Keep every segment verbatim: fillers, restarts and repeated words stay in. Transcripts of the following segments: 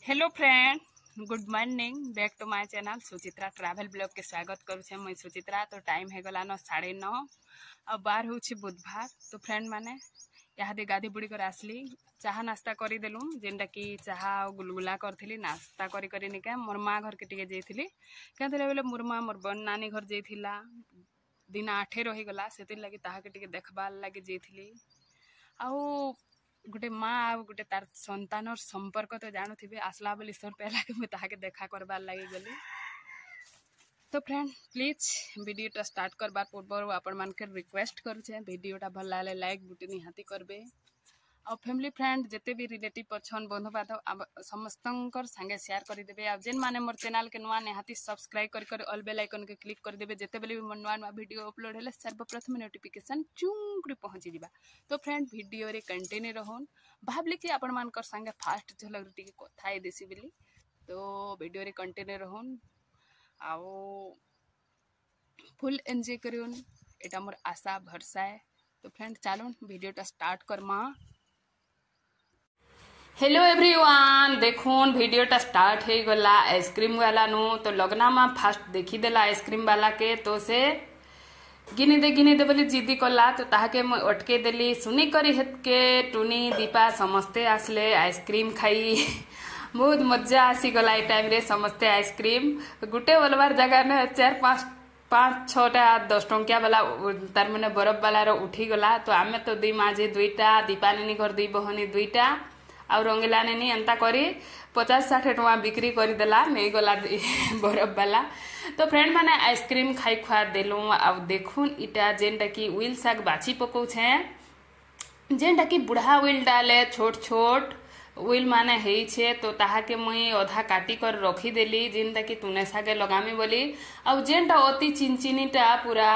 Hello friend, good morning back to my channel Suchitra travel blog के स्वागत करुचे। मुई सुचित्रा। तो टाइम है गलान साढ़े नौ और बार हूँ बुधवार। तो फ्रेंड माने यहाँ गाधी बुड़ी कर आसली चाहा नास्ता करदेलु जेनटा कि चाहा गुलगुला करी नास्ता करी करी निका मोर माँ घर के टिके जाइली क्या बोले मोर माँ मोर बन नानी घर जाइला दिन आठे रहीगला से लगी ताके टिके देखबार लगी जाइली। आउ गोटे माँ आ गोटे तार संतान संपर्क तो जानूथे आसला बोली सर पहला के मुझे देखा करबार लगी गली। तो फ्रेंड प्लीज वीडियोटा स्टार्ट करबार पूर्व आपण मान के रिक्वेस्ट करुचे वीडियोटा भल लगे लाइक बुटी निहाती करबे और फैमिली फ्रेंड जिते भी रिलेटिव अच्छन बंधु बांधव समस्त संगे शेयर करदे। आ जेन माने मोर चैनल के नुआ निहाती सब्सक्राइब कर कर ऑल बेल आइकन के क्लिक कर देबे जेते बेले भी मोर नुआ नुआ वीडियो अपलोड हेले सर्वप्रथम नोटिफिकेशन चुंगरी पहुंची जीवा। तो फ्रेंड वीडियो रे कंटिन्यू रहन भाबले कि आपण मानकर संगे फास्ट झलक टिके कथाई देसी बिली। तो वीडियो रे कंटिन्यू रहन आओ फुल एंजॉय करियन एटा मोर आशा भरसा है। तो फ्रेंड चलो वीडियोटा स्टार्ट करमा। हेलो एवरीवन, देखून वीडियोटा स्टार्ट हो गला आइसक्रीम वाला नु। तो लगना मा फास्ट देखी देला आइसक्रीम वाला के तो से गिनी दे गिनी दे बोली जिद्दी कला। तो ताके मैं अटके देली सुनी करी हेत के टुनी दीपा समस्ते आसले आइसक्रीम खाई बहुत मजा आसी गला। ए टाइम रे समस्ते आइसक्रीम गुटे बोलबार जगह ने चार पाँच पाँच छटा दस टंकिया वाला तार मैंने बरफ वाला रो उठी गला। तो आमे तो दी माझे दुईटा दीपा नानी घर दी बहनी दुईटा आ रंगीला नानी एंता करी पचास साठ टका बिक्री करदेला नहीं गला बरफ वाला। तो फ्रेंड माने आइसक्रीम खाई खुआ देलु। आ देखुन इटा जेनटा कि उइल साग बाछी पकाउछे जेनटा कि बुढ़ा उइल डाले छोट छोट उइल माने हेई छे। तो ताहा के मुई अधा काटी कर रखी देली जेनटा कि तुने सागे लगामी बोली। आ जेनटा अति चिनचिनीटा पूरा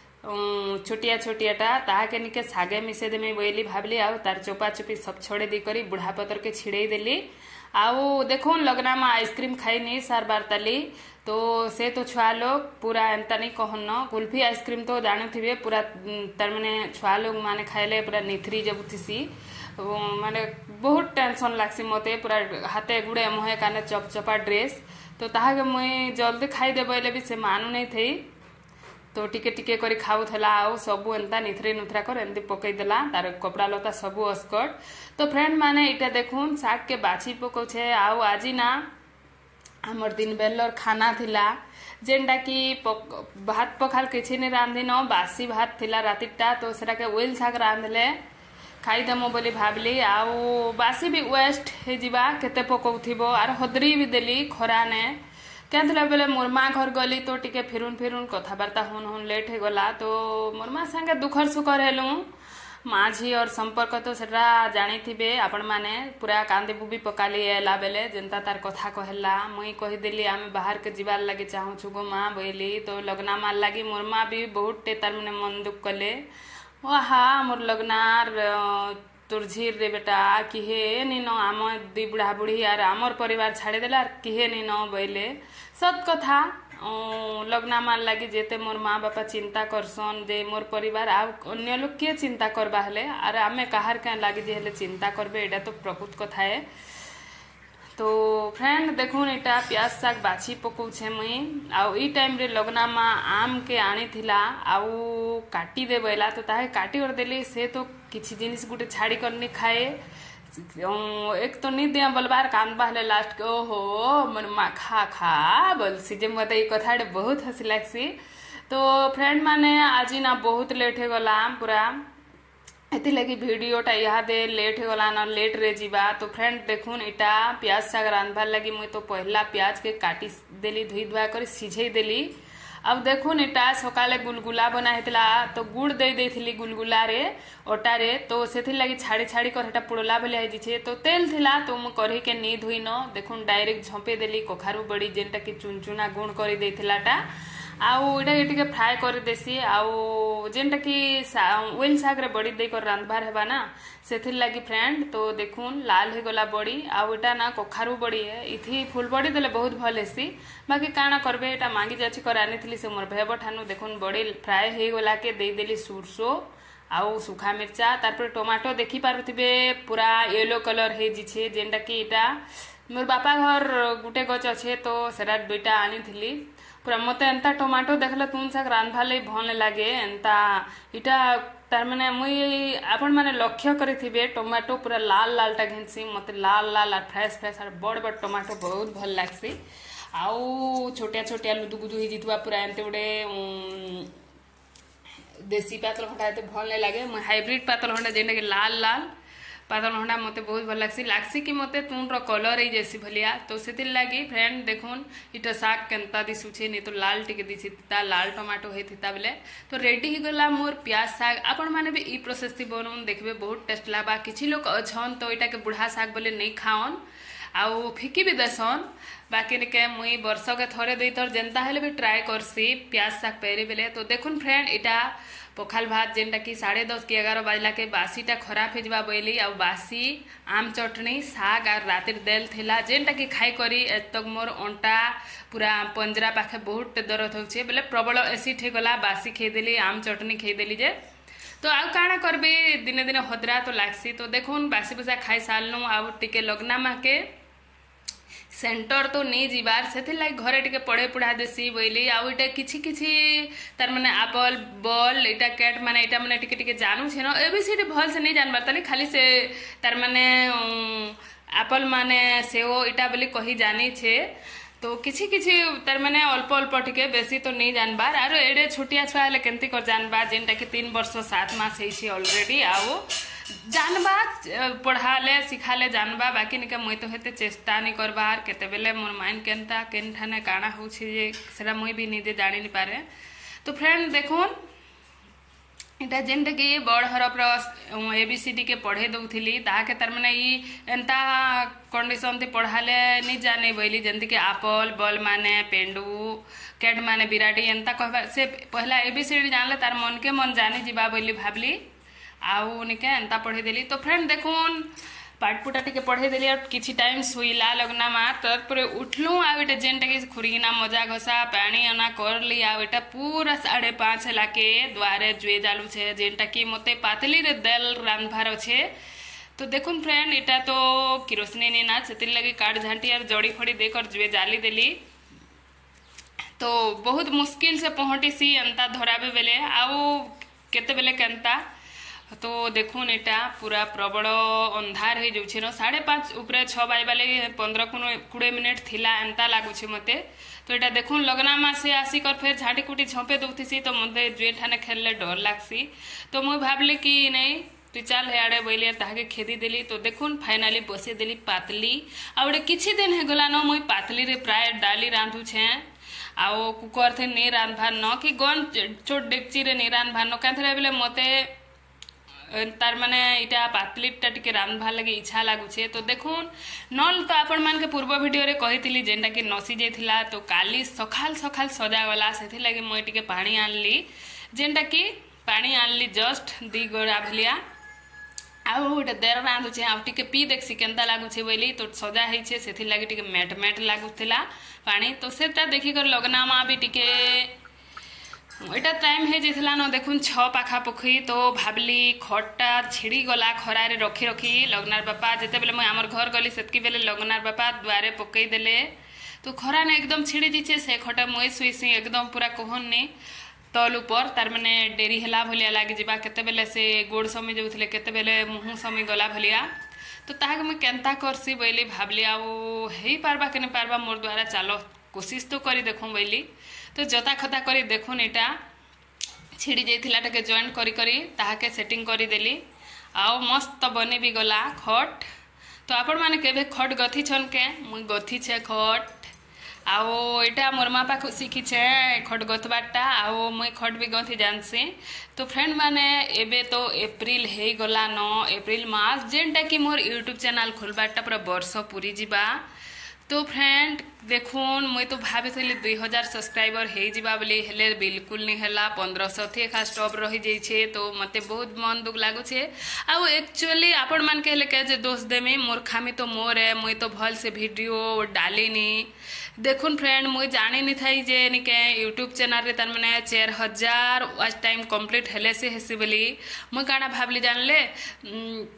छोटिया छोटियाटा ताके निके सागे मिसे देमी बोली भाबली। आउ तार चोपा चोपी सब छोड़े दी करी बुढ़ा पतर के छिड़े देली। आउ देखो लगना मा आइसक्रीम खाई नहीं सार बार ताली। तो से तो छुआ लोग पूरा एंता नहीं कहन कुल्फी आइसक्रीम तो जानूथे पूरा तार माने छुआ लोग माने खाइले पूरा निथरी जब थीसी माने बहुत टेंशन लागसी मते पूरा हाथे गुड़े मुहे काने चपचपा ड्रेस। तो ताके मुई जल्दी खाई दे बोले भी से मानू नहीं थी। तो टिके टिके करी खाऊ थला आउ सबू एंता निथरी नुथरा कर एंती पकई देला तार कपड़ा लता सबू अस्कट। तो फ्रेंड माने इटा देखुन साग के बाछी पकाउछे। आउ आजी ना हमर दिन बेलर खाना थिला जेनटा कि भात पखाल किछि नहीं रांधी न बासी भात थिला रातिटा। तो सेटा के उइल साग रांधले खाई देमो बोली भाबली। आउ बासी भी वेस्ट हे जिबा केते पकाउथिबो आर हदरी भी देली खरा ने क्या बेले मोर माँ घर गली। तो टिके फिरुन फिरुन कथबार्ता हुन हुन लेट हो गला। तो मोर माँ संगे दुखर सुखर हेलु माँ झी और संपर्क तो सेटा जानी थिबे आपण माने पूरा कांदे बुबी पकाली एला बेले जेनता तार कथा कहला मुई कहीदेली आमे बाहर के जीवार लगी चाहूँ गो माँ बोली। तो लगना मार लगी मोर माँ भी बहुत टे तार मैंने मन दुख कले ओहा मोर लगनार तोर झीर रे बेटा किहे नी न आम दुई बुढ़ा बुढ़ी आर आमर परिवार छाड़ी देला आर किहे नी न बोले सत कथा लगना मार लगी जेते मोर माँ बापा चिंता करसन जे मोर परिवार आ अन्य लोग किए चिंता करबा हेले आर आमे कहार क्या लगी जे हेले चिंता करबे एटा तो प्रकृत कथा है। तो फ्रेंड देखुन इटा प्याज साग बाछी पकाउछे मुई। आउ ई टाइम रे लगना माँ आम के आनी थिला आउ काटी दे बोला। तो ताहे काटी कर देली से तो किछि जिनिस गुटे छाड़ी करनी खाए एक तो नहीं दिया बलबार कान बाहले लास्ट के ओहो मन मा खा खा बोल सी जे मते ई कथा बहुत हसी लागसी। तो फ्रेंड माने आज ना बहुत लेट हो गला पूरा एति लगी वीडियोटा यहाँ दे लेट हो गला ना लेट रे जीवा। तो फ्रेंड देखुन इटा प्याज साग रांधबार लगी मुई तो पहला प्याज के काटी देली धुई धुआ कर सिझे देली। अब देखुन इटा सकाले गुलगुला बना हेतला तो गुड़ दे देथिली गुलगुला रे ओटा रे। तो सेथि लगी छाड़ी छाड़ी कर हेटा पुड़ला भले आइ जिछे। तो तेल थिला तो मु कढ़ी के नी धुई न देखुन डायरेक्ट झंपे देली कखारू बड़ी जेनटा कि चुनचुना गुण करी देथिलाटा आउ इटा टिके फ्राए कर देसी। आउ जेनटा कि उइल साग रे बड़ी दे कर रांधबार हेबा ना सेथिर लगी फ्रेंड। तो देखुन लाल हो गला बड़ी आउ इटा ना कखारू बड़ी है इथि फुल बड़ी देले बहुत भल हेसी। बाकी काना करबे एटा मांगी जाछि कर आनी थिली से मोर भेब ठानु देखुन बड़ी फ्राए हो गला के दे देली सुरसो आउ सुखा मिर्चा तारपर टमाटो देखी पारुथिबे पूरा येलो कलर हे जिछे जेनटा कि इटा मोर बापा घर गुटे गच अच्छे तो सेटा दुईटा आनी थी पूरा मत एंता टमाटो देखले तुम साग रांधवा लगे भल लगे एंता इटा तार माने मुई आपण माने लक्ष्य करिथिबे टमाटो पूरा लाल लाल टा घिनसी मत लाल लाल फ्रेश फ्रेश और बड़ बड़ टमाटो बहुत भल लागसी आउ छोटिया छोटिया लुदु गुदु ही जितवा पूरा एंते उडे देसी पातल घंटा एते भल नहीं लगे मुई हाइब्रिड पातल घंटा जेंटा कि लाल लाल पातल घंटा मते बहुत भल लागसी लागसी कि मते तुनर कलर ही जैसी भलिया तो से लगी फ्रेंड देखुन इटा साग केनता दिशुचे नहीं तो लाल टिके दिसी ता लाल टमाटो हेता बेले तो रेडी ही गला मोर प्याज साग आपण माने भी ई प्रोसेस थी बनउन देखबे बहुत टेस्ट लाबा किछि लोग अछन तो इटा के बुढ़ा साग बोले नहीं खाओन आउ फिकी भी देसन बाकी निके मुई वर्ष के थरे दुई थर जेनता हेले भी ट्राए करसी प्याज साग पेरी बेले तो देखुन फ्रेंड इटा पखाल भात जेनटा कि साढ़े दस कि एगार बाजला के बासीटा खराब हो बोली आ बासी आम चटनी साग और रातिर देल थिला जेनटा कि खाई करी एतक मोर अंटा पूरा पंजरा पाखे बहुत दर्द होचे बोले प्रबल एसिड गला बासी खेदेली आम चटनी खेदेली जे तो आउ काଣା करबे दिने दिने हदरा तो लागसी तो देखुन बासी बुसा खाई सारलु आउ टिके लगना माके सेंटर तो नहीं जीवार से लगे घरे टिके पढ़े पढ़ा देसी बोली आउ इटा किछि किछि तार माने एप्पल बॉल इटा कैट माने इटा माने टिके टिके जानू छे न एबीसीडी भल से नहीं जानबार ताली खाली से तार माने एप्पल माने सेओ इटा बोली कही जानी छे तो किछि किछि तार माने अल्प अल्प टिके बेसी तो नहीं जानबार आरो एडे छोटिया छुआ हेले केंती कर जानबा जेनटा कि तीन वर्ष सात मास हेछि ऑलरेडी आउ जानबा पढ़ाले सिखाले जानबा बाकी निके मुई तो हेते चेष्टा नहीं करबार केते बेले मोर माइंड केनता केन ठाने काना होछि जे सेरा मुई भी निजे जानि नि पारे तो फ्रेंड देखुन इटा जेनटा कि बड़ हरफ एबीसीडी के पढ़े दउथिली ताके तार माने ई एंता कंडीशन थी पढ़ाले नहीं जाने बोली जंती कि एप्पल बॉल माने पेंडू कैट माने बिराडी एंता कहबा से पहला एबीसीडी जानले तार मन के मन जानी जीवा बोली भाबली आउ निके एंता पढ़े देली तो फ्रेंड देखुन पाटपुटा टिके पढ़े देली और किछि टाइम सुईला लगना मा तर उठलू आ इटा जेनटा कि खुरीना मजा घसा पानी अना करली आ इटा पूरा साढ़े पाँच हला के द्वारे जुए जालू छे जेनटा कि मते पातली रे देल रांधभार छे तो देखुन फ्रेंड इटा तो किरोसिनी नहीं ना से लगे काट झांटी और जड़ी फड़ी देकर जुए जाली देली तो बहुत मुश्किल से पहुँटी सी एंता धराबे बेले आउ केते बेले केंता तो देखुन इटा पूरा प्रबल अंधार हो जाऊे न साढ़े पाँच उपरे छः बाज बाले पंद्रह कोड़े मिनिट थिला एंता लगुच मते तो इटा देखुन लगना मासे आसिकर फिर झाटी कुटी छपे दौथी तो मते जुए ठाने खेलले डर लागसी तो मुई भाबली कि नहीं तु चल हेड़े बोलिए ताके खेदी देली तो देखुन फाइनाली बसे देली पातली आ गोटे किछि दिन हो गला न मुई पातली रे प्राय डाली रांधु छे आओ कुकर थे नहीं रांधभार न कि गन छोट डेक्ची रे नहीं रांधभार न क्या बेले मते तार माने इटा पातलीटा टिके रांधभार लगे इच्छा लगुचे तो देखुन नल तो आपण मान के पूर्व वीडियो रे कहितली जेनटा कि नसी जाइथिला तो काली सखाल सखाल सजा गला सेथि लगे मई टिके पानी आनली जेनटा कि पानी आनली जस्ट दी गोरा भलिया आउ गोटे देर रांधुचे आउ टिके पी देखसी केनता लगुचे बोली तो सजा होइछे सेथि लगे टिके मेट मेट लागुथिला पानी तो सेटा देखि कर लगना मा भी टिके एटा टाइम हे जेथला न देखुन छ पाखा पखी तो भाबली खटटा छिड़ी गला खरारे रखी रखी लगनार बापा जेते बेले मैं आमर घर गली सेतकी बेले लगनार बापा द्वारे पकई देले तो खरा ने एकदम छिड़ी दिछे से खटा मुई सुईसी एकदम पूरा कहननी तल ऊपर तार माने डेरी हला भलिया लागी जिबा केते बेले से गोड़ समी जाउथले केते बेले मुहु समी गला भलिया तो ताके मैं केनता करसी बोली भाबली आउ हेई पारबा केने पारबा मोर द्वारा चलो कोशिश तो करी देखूँ बोली तो जता खता करी देखुन इटा छिड़ी जाइथिला टाके जॉइन करी करी ताहाके सेटिंग करी देली आउ मस्त बनी भी गला खट तो आपण माने केबे खट गथी छन के मुई गथी छे खट आओ इटा मोर मा पाखु सीखी छे खट गथबाटा आओ मुई खट भी गथी जानसी तो फ्रेंड माने एबे तो एप्रिल हे गला न एप्रिल मास जेनटा कि मोर यूट्यूब चैनल खोलबाटा पूरा वर्ष पूरी जीबा तो फ्रेंड देखुन मुई तो भाभी दुई हजार सब्सक्राइबर हो जावा बोली हेले बिल्कुल नहीं है पंद्रह सौ थी एका स्टॉप रही जाइए तो मते बहुत मन दुख लगुचे आउ एक्चुअली आपण मान के हेले जे दोष देमी मूर्खामी तो मोर है मुई तो भल से वीडियो डालिनी देखुन फ्रेंड मुई जानी नहीं थी जे निके यूट्यूब चैनल रे तार माने चार हजार वाच टाइम कंप्लीट हेले से हेसी बोली मुई काना भाबली जानले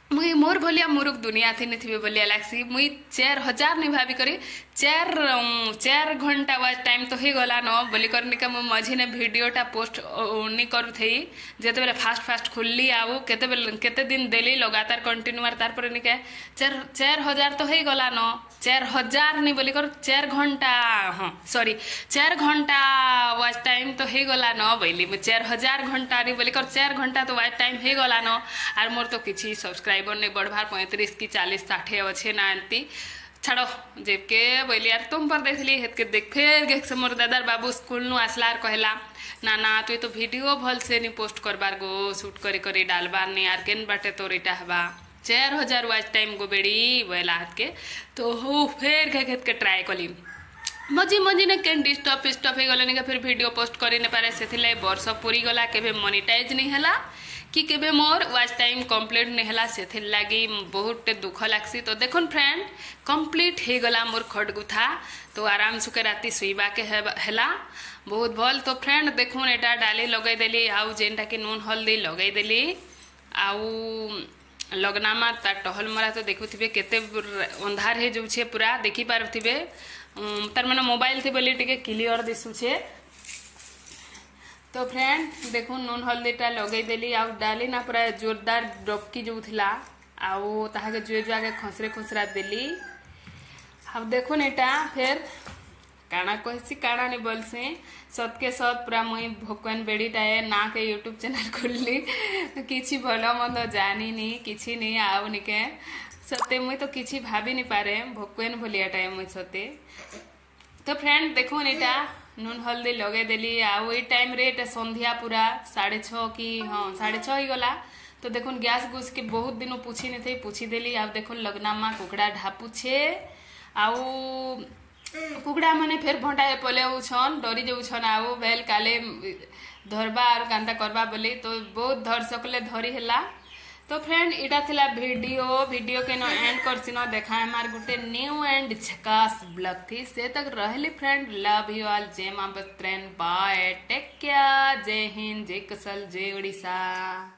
मुई मोर भलिया मुरुख दुनिया थी नहीं थी बोलिया लागसी मुई चार हजार नहीं भाभी करी चार चार घंटा वाच टाइम तो ही गला न बोली कर निका मु मझी ने वीडियोटा पोस्ट नहीं करू थी जेते बेले फास्ट फास्ट खुलली आउ केते बेले केते दिन देली लगातार कंटिन्यू तार पर निका चार चार हजार तो ही गला न चार हजार नहीं बोली कर चार घंटा हाँ सॉरी चार घंटा वाच टाइम तो ही गला न बोली मु चार हजार घंटा नहीं बोली कर चार घंटा तो वाच टाइम ही गला न आर मोर तो किसी सब्सक्राइबर नहीं बढ़वार पैंतीस की चालीस षाठे अच्छे ना एंती छाड़ो जेबके बोली यार तुम पर देखली हेत के देख फिर गेक से मोर दादार बाबू स्कूल नु आसलार कहला ना ना तु तो वीडियो भल से नहीं पोस्ट करबार गो शूट करी करी डालबार नहीं यार केन बाटे तोर इटा हबा चार हजार वाच टाइम गो बेड़ी बोला हाथ के तो हो फिर घे घेत के ट्राई कली मझी मझी ने केन डिस्टर्ब स्टप हो गले फिर वीडियो पोस्ट करी न पारे से वर्ष पूरी गला केबे मोनिटाइज नहीं हला कि केबे मोर वाच टाइम कंप्लीट नहीं हला से लगी बहुत दुख लागसी। तो देखुन फ्रेंड कंप्लीट हो गला मोर खड़गुथा तो आराम सुके राति सुईबा के हेला बहुत भल। तो फ्रेंड देखुन एटा डाली लगे देली आउ जेनटा कि नून हल्दी लगे देली आउ लगनामा तार टहल मरा तो देखुथिबे केते अंधार हे जाउछे पूरा देखि पारथिबे तार माने मोबाइल थी बोली टिके क्लियर दिसुछे। तो फ्रेंड देखो नून हल्दीटा लगे देली आउ डाली ना पूरा जोरदार डबकी जो थिला आउ ताहाके जुए जुआके खसरे खसरा देली। अब देखो एटा फिर काना कहसी काना नहीं बोलसी सत के सत पूरा मुई भोकन बेड़ीटाए ना के यूट्यूब चैनल खुलली तो किसी भल मंद जानी नी किसी नहीं आउ निके सते मुई तो किसी भाभी नहीं पारे भोकन भलियाटाए मुई सते। तो फ्रेंड देखो एटा नून हल्दी लगे देली आउ ये टाइम रे एटा संध्या पूरा साढ़े छः की हाँ साढ़े छः ही गला। तो देखो गैस गुस के बहुत दिन पूछी नहीं थे पूछी देली आउ देखो लगनामा कुकड़ा ढापुछे आउ कुकड़ा माने फिर भंटा पलेउछन डरी जाउछन आउ बेल काले धरबा और कांता करबा बोली तो बहुत धर सकले धरी हैला। तो फ्रेंड इटा थिला वीडियो वीडियो के न एंड करसी न देखा हमार गुटे न्यू एंड झकास ब्लॉग थी से तक रहली फ्रेंड लव यू ऑल जय मां बस्त्रन बाय टेक केयर जय हिंद जय कसल जय उड़ीसा।